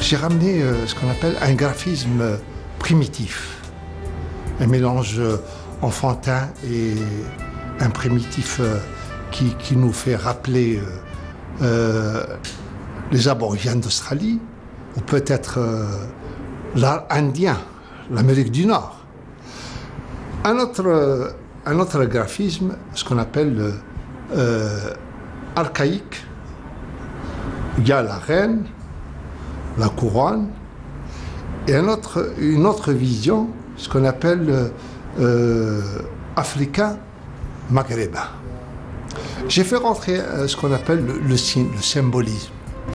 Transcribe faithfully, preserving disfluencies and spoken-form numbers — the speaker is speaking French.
J'ai ramené euh, ce qu'on appelle un graphisme primitif, un mélange enfantin et un primitif euh, qui, qui nous fait rappeler euh, euh, les aborigènes d'Australie, ou peut-être euh, l'art indien, l'Amérique du Nord. Un autre, euh, un autre graphisme, ce qu'on appelle euh, archaïque. Il y a la reine, la couronne, et un autre, une autre vision, ce qu'on appelle euh, africain maghrébin. J'ai fait rentrer euh, ce qu'on appelle le, le, le symbolisme.